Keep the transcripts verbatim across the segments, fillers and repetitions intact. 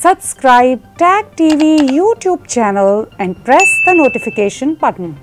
Subscribe Tag T V YouTube channel and press the notification button.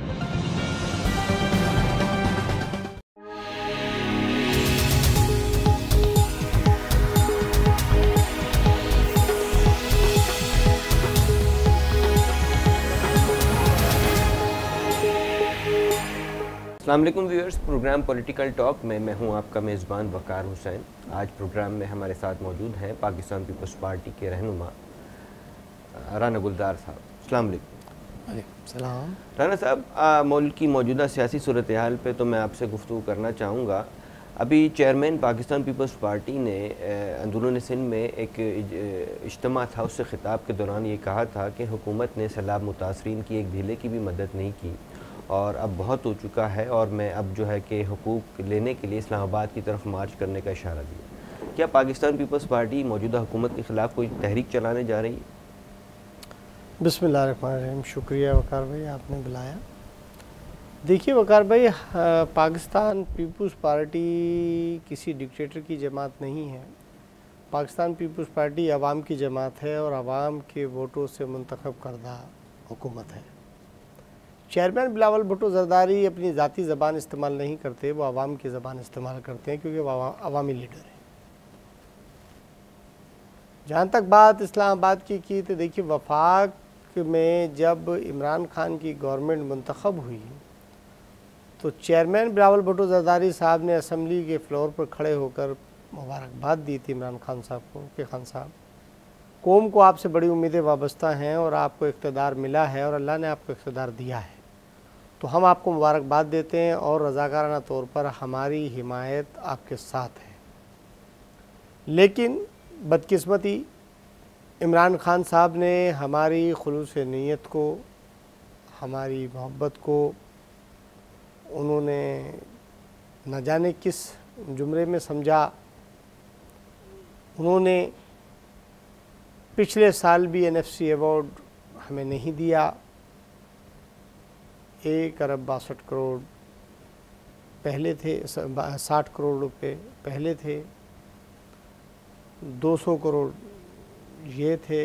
अस्सलाम वालेकुम viewers, programme political talk में मैं हूं आपका मेज़बान वकार हुसैन। आज प्रोग्राम में हमारे साथ मौजूद हैं पाकिस्तान पीपल्स पार्टी के रहनुमा राना गुलजार साहब। अस्सलाम वालेकुम। वालेकुम सलाम। राना साहब, मुल्क की मौजूदा सियासी सूरत हाल पे तो मैं आपसे गुफ्तगू करना चाहूँगा। अभी चेयरमैन पाकिस्तान पीपल्स पार्टी ने अंदरून सिंध में एक इज्तिमा था, उससे खिताब के दौरान ये कहा था कि हुकूमत ने सैलाब मुतासरीन की एक ढीले की भी मदद नहीं की और अब बहुत हो चुका है और मैं अब जो है कि हुकूक लेने के लिए इस्लामाबाद की तरफ मार्च करने का इशारा दिया। क्या पाकिस्तान पीपल्स पार्टी मौजूदा हुकूमत के ख़िलाफ़ कोई तहरीक चलाने जा रही है? बिस्मिल्लाहिर्रहमानिर्रहीम। शुक्रिया वकार भाई, आपने बुलाया। देखिए वकार भाई, पाकिस्तान पीपल्स पार्टी किसी डिक्टेटर की जमात नहीं है। पाकिस्तान पीपल्स पार्टी अवाम की जमात है और अवाम के वोटों से मुंतखब करदा हुकूमत है। चेयरमैन बिलावल भुट्टो जरदारी अपनी ज़ाती ज़बान इस्तेमाल नहीं करते, वो आवाम की ज़बान इस्तेमाल करते हैं क्योंकि वो अवामी लीडर हैं। जहाँ तक बात इस्लामाबाद की की तो देखिए, वफाक में जब इमरान खान की गवर्नमेंट मुंतखब हुई तो चेयरमैन बिलावल भुट्टो जरदारी साहब ने असम्बली के फ्लोर पर खड़े होकर मुबारकबाद दी थी इमरान खान साहब को कि खान साहब, कौम को आपसे बड़ी उम्मीदें वाबस्ता हैं और आपको इक़्तिदार मिला है और अल्लाह ने आपको इक़्तिदार दिया है, तो हम आपको मुबारकबाद देते हैं और रज़ाकाराना तौर पर हमारी हिमायत आपके साथ है। लेकिन बदकिस्मती इमरान खान साहब ने हमारी खुलूस नीयत को, हमारी मोहब्बत को उन्होंने न जाने किस जुमरे में समझा। उन्होंने पिछले साल भी एन एफ सी अवार्ड हमें नहीं दिया। एक अरब बासठ करोड़ पहले थे, साठ करोड़ रुपए पहले थे, दो सौ करोड़ ये थे,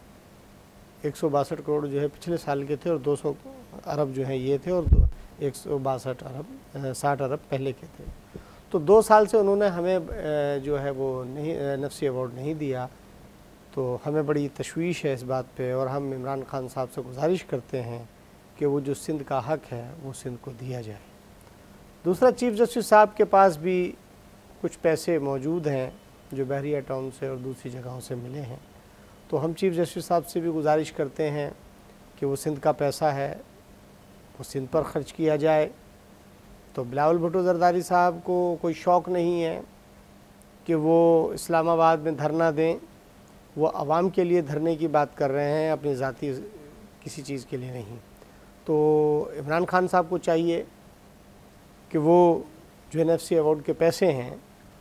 एक सौ बासठ करोड़ जो है पिछले साल के थे और दो सौ अरब जो है ये थे और एक सौ बासठ अरब साठ अरब पहले के थे। तो दो साल से उन्होंने हमें जो है वो नहीं नफ्सी अवार्ड नहीं दिया, तो हमें बड़ी तशवीश है इस बात पे और हम इमरान खान साहब से गुजारिश करते हैं कि वो जो सिंध का हक़ है वो सिंध को दिया जाए। दूसरा, चीफ़ जस्टिस साहब के पास भी कुछ पैसे मौजूद हैं जो बहरिया टाउन से और दूसरी जगहों से मिले हैं, तो हम चीफ़ जस्टिस साहब से भी गुजारिश करते हैं कि वो सिंध का पैसा है वो सिंध पर ख़र्च किया जाए। तो बिलावल भुट्टो जरदारी साहब को कोई शौक़ नहीं है कि वो इस्लामाबाद में धरना दें, वो आवाम के लिए धरने की बात कर रहे हैं, अपनी ज़ाती किसी चीज़ के लिए नहीं। तो इमरान खान साहब को चाहिए कि वो जो एन एफ सी अवार्ड के पैसे हैं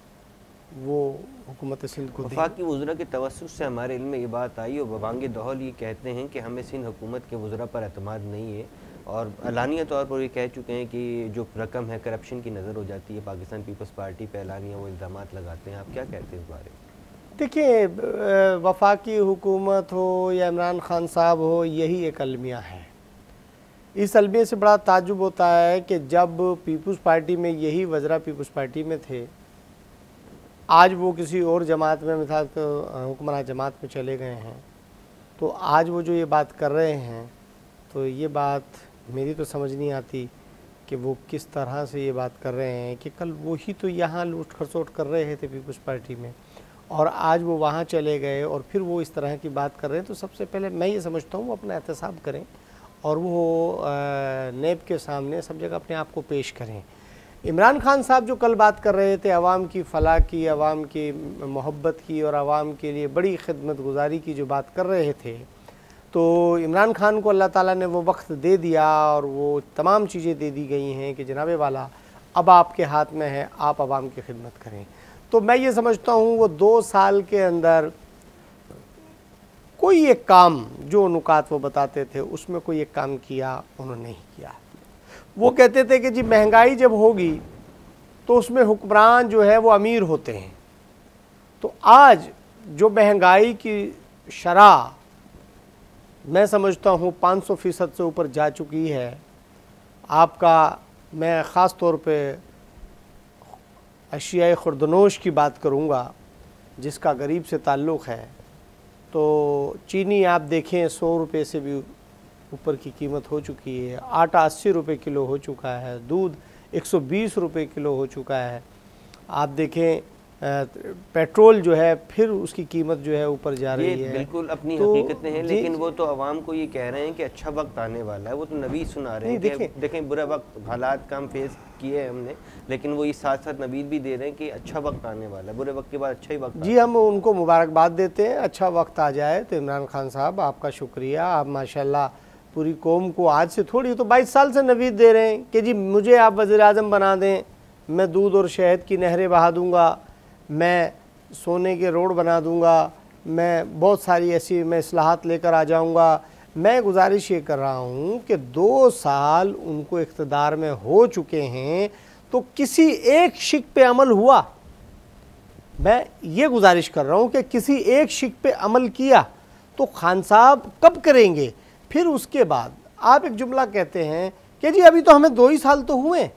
वो हुकूमत सिंध को दें। वफाकी वज़रा के तवस्सुस से हमारे इल्म में ये बात आई और बबांगे दहल ये कहते हैं कि हमें सिंध हुकूमत के वज़रा पर एतमाद नहीं है और अलानिया तौर पर ये कह चुके हैं कि जो रकम है करप्शन की नज़र हो जाती है। पाकिस्तान पीपल्स पार्टी पे अलानिया वो इल्ज़ाम लगाते हैं, आप क्या कहते हैं इस बारे में? देखिए, वफाकी हुकूमत हो या इमरान खान साहब हो, यही एक अलमिया है। इस अलमिया से बड़ा ताज्जुब होता है कि जब पीपल्स पार्टी में यही वज़रा पीपल्स पार्टी में थे, आज वो किसी और जमात में, मिसाल तो हुक्मरान जमात में चले गए हैं, तो आज वो जो ये बात कर रहे हैं, तो ये बात मेरी तो समझ नहीं आती कि वो किस तरह से ये बात कर रहे हैं कि कल वही तो यहाँ लूट खरसोट कर रहे थे पीपल्स पार्टी में और आज वो वहाँ चले गए और फिर वो इस तरह की बात कर रहे हैं। तो सबसे पहले मैं ये समझता हूँ वो अपना एहतसाब करें और वो नेब के सामने सब जगह अपने आप को पेश करें। इमरान खान साहब जो कल बात कर रहे थे अवाम की फ़लाह की, अवाम की मोहब्बत की और अवाम के लिए बड़ी खिदमत गुजारी की जो बात कर रहे थे, तो इमरान खान को अल्लाह ताला ने वो वक्त दे दिया और वो तमाम चीज़ें दे दी गई हैं कि जनाबे वाला अब आपके हाथ में है, आप अवाम की खिदमत करें। तो मैं ये समझता हूँ वो दो साल के अंदर कोई एक काम जो नुकात वो बताते थे उसमें कोई एक काम किया उन्होंने नहीं किया। वो कहते थे कि जी महंगाई जब होगी तो उसमें हुक्मरान जो है वो अमीर होते हैं, तो आज जो महंगाई की शरह मैं समझता हूँ पाँच सौ फीसद से ऊपर जा चुकी है। आपका मैं ख़ास तौर पे अशियाए खुर्दनोश की बात करूँगा जिसका गरीब से ताल्लुक़ है, तो चीनी आप देखें सौ रुपये से भी ऊपर की कीमत हो चुकी है, आटा अस्सी रुपये किलो हो चुका है, दूध एक सौ बीस रुपये किलो हो चुका है। आप देखें पेट्रोल जो है फिर उसकी कीमत जो है ऊपर जा रही है। बिल्कुल अपनी तो हकीकतें हैं, लेकिन वो तो आवाम को ये कह रहे हैं कि अच्छा वक्त आने वाला है। वो तो नबीद सुना रहे हैं, देखें देखें बुरा वक्त हालात का हम फेस किए हैं हमने, लेकिन वो इस साथ साथ नबीद भी दे रहे हैं कि अच्छा वक्त आने वाला है, बुरे वक्त के बाद अच्छा ही वक्त। जी, हम उनको मुबारकबाद देते हैं, अच्छा वक्त आ जाए। तो इमरान खान साहब आपका शुक्रिया, आप माशाल्लाह पूरी कौम को आज से थोड़ी तो बाईस साल से नवीद दे रहे हैं कि जी मुझे आप वज़ीर आज़म बना दें, मैं दूध और शहद की नहरें बहा दूँगा, मैं सोने के रोड बना दूँगा, मैं बहुत सारी ऐसी मैं इस्लाहात लेकर आ जाऊँगा। मैं गुजारिश ये कर रहा हूँ कि दो साल उनको इख्तिदार में हो चुके हैं, तो किसी एक शिक पे अमल हुआ? मैं ये गुजारिश कर रहा हूँ कि किसी एक शिक पे अमल किया तो खान साहब कब करेंगे? फिर उसके बाद आप एक जुमला कहते हैं कि जी अभी तो हमें दो ही साल तो हुए।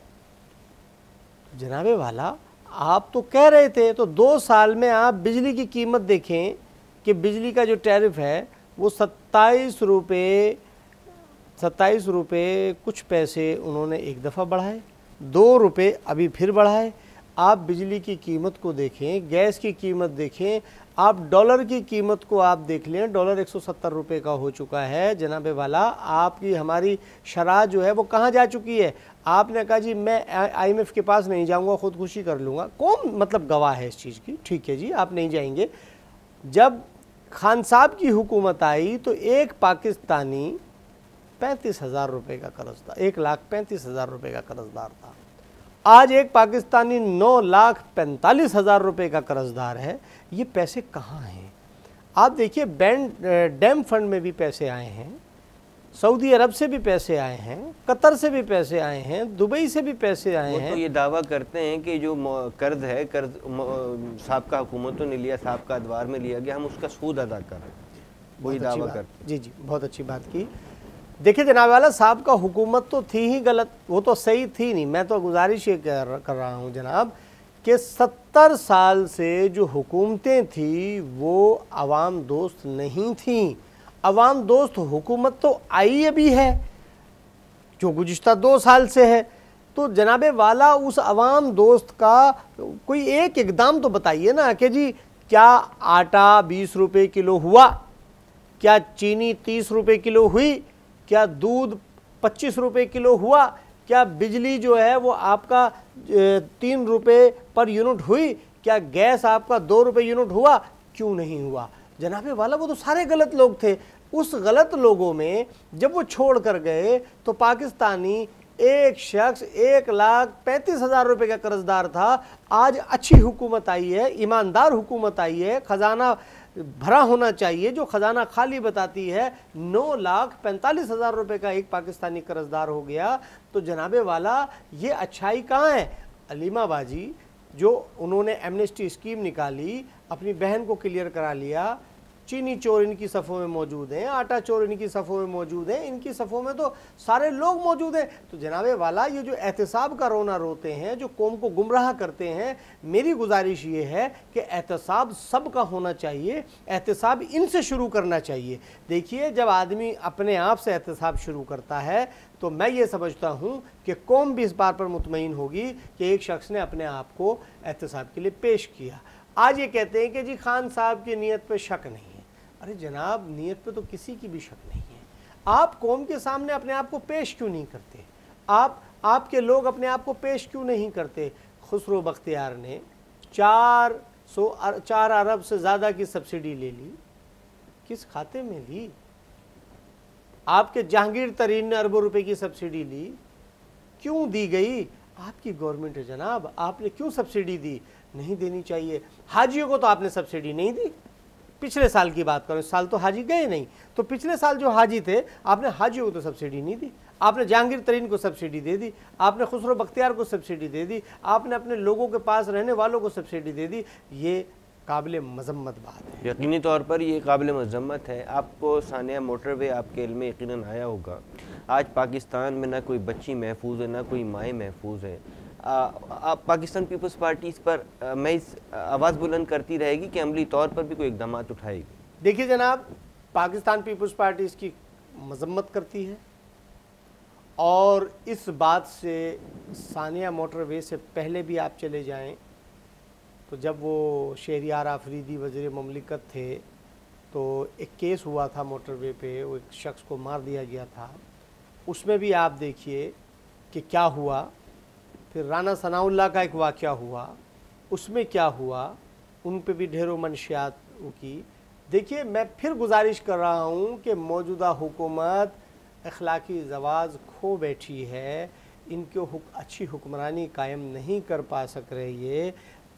जनाबे वाला आप तो कह रहे थे, तो दो साल में आप बिजली की कीमत देखें कि बिजली का जो टैरिफ है वो सत्ताईस रुपये सत्ताईस रुपये कुछ पैसे उन्होंने एक दफ़ा बढ़ाए, दो रुपये अभी फिर बढ़ाए। आप बिजली की कीमत को देखें, गैस की कीमत देखें, आप डॉलर की कीमत को आप देख लें, डॉलर एक सौ सत्तर रुपये का हो चुका है। जनाबे वाला आपकी हमारी शरह जो है वो कहाँ जा चुकी है? आपने कहा जी मैं आई एम एफ के पास नहीं जाऊँगा, खुदकुशी कर लूँगा। कौन मतलब गवाह है इस चीज़ की? ठीक है जी, आप नहीं जाएंगे। जब खान साहब की हुकूमत आई तो एक पाकिस्तानी पैंतीस हज़ार रुपये का कर्जदार, एक लाख पैंतीस हज़ार रुपये का कर्जदार था। आज एक पाकिस्तानी नौ लाख पैंतालीस हज़ार रुपये का कर्जदार है। ये पैसे कहाँ हैं? आप देखिए, बैंड डैम फंड में भी पैसे आए हैं, सऊदी अरब से भी पैसे आए हैं, कतर से भी पैसे आए हैं, दुबई से भी पैसे आए हैं। तो ये दावा करते हैं कि जो कर्ज है, कर्ज साबका हुकूमतों ने लिया, साबका अदवार में लिया गया, हम उसका सूद अदा कर रहे हैं, वही दावा करते। जी जी, बहुत अच्छी बात की। देखिए जनाब वाला साहब का हुकूमत तो थी ही गलत, वो तो सही थी नहीं। मैं तो गुजारिश ये कर, कर रहा हूँ जनाब कि सत्तर साल से जो हुकूमतें थी वो अवाम दोस्त नहीं थीं। अवाम दोस्त हुकूमत तो आई अभी है जो गुज़िश्ता दो साल से है। तो जनाबे वाला उस अवाम दोस्त का कोई एक इकदाम तो बताइए ना कि जी क्या आटा बीस रुपये किलो हुआ, क्या चीनी तीस रुपये किलो हुई, क्या दूध पच्चीस रुपये किलो हुआ, क्या बिजली जो है वो आपका तीन रुपये पर यूनिट हुई, क्या गैस आपका दो रुपये यूनिट हुआ? क्यों नहीं हुआ? जनाबे वाला वो तो सारे गलत लोग थे। उस गलत लोगों में जब वो छोड़ कर गए तो पाकिस्तानी एक शख्स एक लाख पैंतीस हज़ार रुपये का कर्जदार था। आज अच्छी हुकूमत आई है, ईमानदार हुकूमत आई है, ख़जाना भरा होना चाहिए। जो ख़जाना खाली बताती है नौ लाख पैंतालीस हज़ार रुपये का एक पाकिस्तानी कर्जदार हो गया। तो जनाबे वाला ये अच्छाई कहाँ है? अलीमा बाजी जो उन्होंने एमनेस्टी स्कीम निकाली, अपनी बहन को क्लियर करा लिया, चीनी चोर इनकी सफ़ों में मौजूद हैं, आटा चोर इनकी सफ़ों में मौजूद हैं, इनकी सफ़ों में तो सारे लोग मौजूद हैं। तो जनाबे वाला ये जो एहतसाब का रोना रोते हैं, जो कौम को गुमराह करते हैं, मेरी गुजारिश ये है कि एहतसाब सब का होना चाहिए, एहतसाब इनसे शुरू करना चाहिए। देखिए जब आदमी अपने आप से एहतसाब शुरू करता है तो मैं ये समझता हूँ कि कौम भी इस बात पर मुतमईन होगी कि एक शख्स ने अपने आप को एहतसाब के लिए पेश किया। आज ये कहते हैं कि जी खान साहब की नीयत पर शक नहीं है। अरे जनाब, नीयत पे तो किसी की भी शक नहीं है। आप कौम के सामने अपने आप को पेश क्यों नहीं करते? आप आपके लोग अपने आप को पेश क्यों नहीं करते? खुसरो बख्तियार ने चार सौ चार अरब से ज़्यादा की सब्सिडी ले ली, किस खाते में ली? आपके जहांगीर तरीन ने अरबों रुपए की सब्सिडी ली, क्यों दी गई? आपकी गवर्नमेंट है जनाब, आपने क्यों सब्सिडी दी? नहीं देनी चाहिए। हाजियों को तो आपने सब्सिडी नहीं दी। पिछले साल की बात करो, इस साल तो हाजी गए नहीं, तो पिछले साल जो हाजी थे आपने हाजियों को तो सब्सिडी नहीं दी। आपने जहांगीर तरीन को सब्सिडी दे दी, आपने खुसरो बख्तियार को सब्सिडी दे दी, आपने अपने लोगों के पास रहने वालों को सब्सिडी दे दी। ये काबिल मजम्मत बात है। यकीनी तौर पर ये काबिल मजम्मत है। आपको सानिया मोटरवे आपके इल्म में यकीनन आया होगा, आज पाकिस्तान में ना कोई बच्ची महफूज है, ना कोई माएँ महफूज है। आ, आ, पाकिस्तान पीपल्स पार्टी इस पर आ, मैं इस आवाज़ बुलंद करती रहेगी कि अमली तौर पर भी कोई इक़दाम उठाएगी। देखिए जनाब, पाकिस्तान पीपल्स पार्टी इसकी मजम्मत करती है और इस बात से सानिया मोटरवे से पहले भी आप चले जाएं तो जब वो शहरियार आफरीदी वज़ीर ममलिकत थे तो एक केस हुआ था मोटरवे पे, वो एक शख्स को मार दिया गया था। उसमें भी आप देखिए कि क्या हुआ। फिर राना सनाउल्लाह का एक वाक़या हुआ, उसमें क्या हुआ, उन पे भी ढेरों मंशियात की। देखिए, मैं फिर गुजारिश कर रहा हूँ कि मौजूदा हुकूमत अखलाकी जवाज़ खो बैठी है, इनको हुक, अच्छी हुक्मरानी कायम नहीं कर पा सक रही है।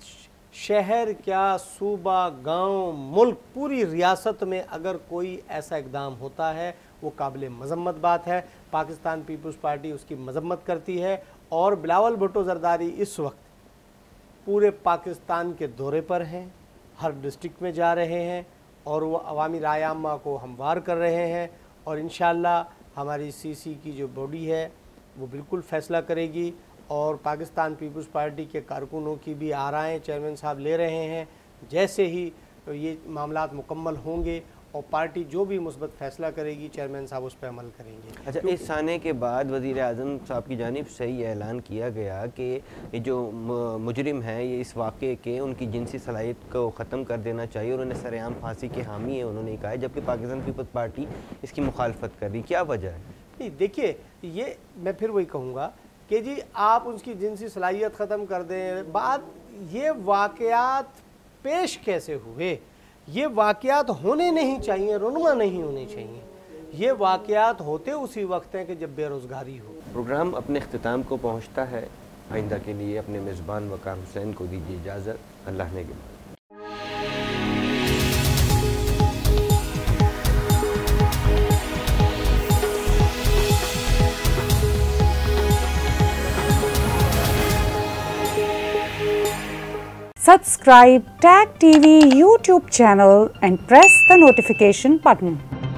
शहर क्या, सूबा, गांव, मुल्क, पूरी रियासत में अगर कोई ऐसा इक़दाम होता है वो काबिल मजम्मत बात है। पाकिस्तान पीपल्स पार्टी उसकी मजम्मत करती है और बिलावल भुट्टो ज़रदारी इस वक्त पूरे पाकिस्तान के दौरे पर हैं, हर डिस्ट्रिक्ट में जा रहे हैं और वो अवामी राय आम्मा को हमवार कर रहे हैं और इंशाअल्लाह हमारी सीसी की जो बॉडी है वो बिल्कुल फ़ैसला करेगी और पाकिस्तान पीपल्स पार्टी के कारकुनों की भी आराएं चेयरमैन साहब ले रहे हैं। जैसे ही ये मामलात मुकम्मल होंगे और पार्टी जो भी मुस्बत फ़ैसला करेगी चेयरमैन साहब उस पर अमल करेंगे। अच्छा, इस आने के बाद वज़ीर आज़म साहब की जानिब से ये ऐलान किया गया कि ये जो मुजरिम हैं ये इस वाक़े के उनकी जिनसी सलाहियत को ख़त्म कर देना चाहिए और उन्हें सरेआम फांसी के हामी है, उन्होंने कहा है, जबकि पाकिस्तान पीपल्स पार्टी इसकी मुखालफत कर रही। क्या वजह है? नहीं, देखिए, ये मैं फिर वही कहूँगा कि जी आप उसकी जिनसी सलाहियत ख़त्म कर दें। बात ये वाक़यात पेश कैसे हुए, ये वाक़यात होने नहीं चाहिए, रुनुमा नहीं होने चाहिए। ये वाक़यात होते उसी वक्त हैं कि जब बेरोज़गारी हो। प्रोग्राम अपने अख्तिताम को पहुँचता है। आइंदा के लिए अपने मेज़बान वक़ार हुसैन को दीजिए इजाज़त। अल्लाह ने के Subscribe Tag T V YouTube channel and press the notification button.